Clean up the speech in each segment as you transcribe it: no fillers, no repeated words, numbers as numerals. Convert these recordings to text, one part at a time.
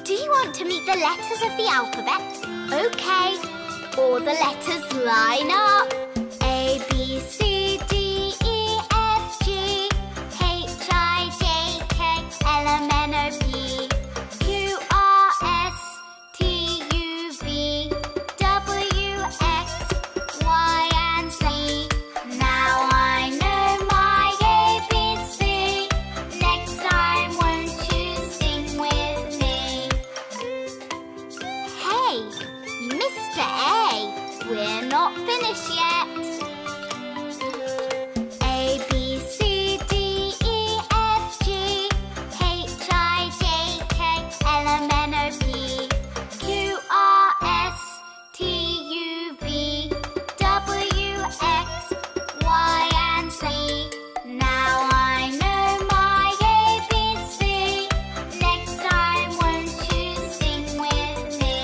Do you want to meet the letters of the alphabet? Okay. All the letters line up. A, B, C, D, E, F, G, H, I, J, K, L, M, N, O, P, Q, R, S, T, U, V, W, X, Y, and Z. Now I know my ABC. Next time, won't you sing with me? Hey, Mr. A, we're not finished yet. A, B, C, D, E, F, G, H, I, J, K, L, M, N, O, P, Q, R, S, T, U, V, W, X, Y, and Z. Now I know my ABC. Next time, won't you sing with me?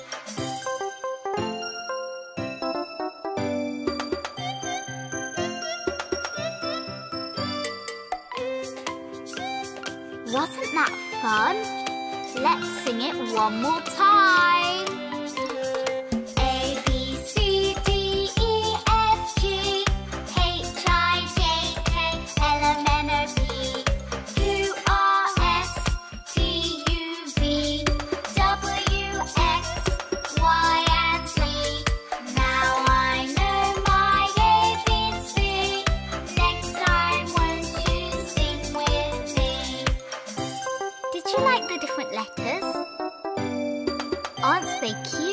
Wasn't that fun? Let's sing it one more time. A, B, C, D, E, F, G, H, I, J, K, L, M, N, O, P, Q, R, S, T, U, V, W, X, Y, and Z. Now I know my ABC. Next time, won't you sing with me? Did you like the different letters? Aren't they cute?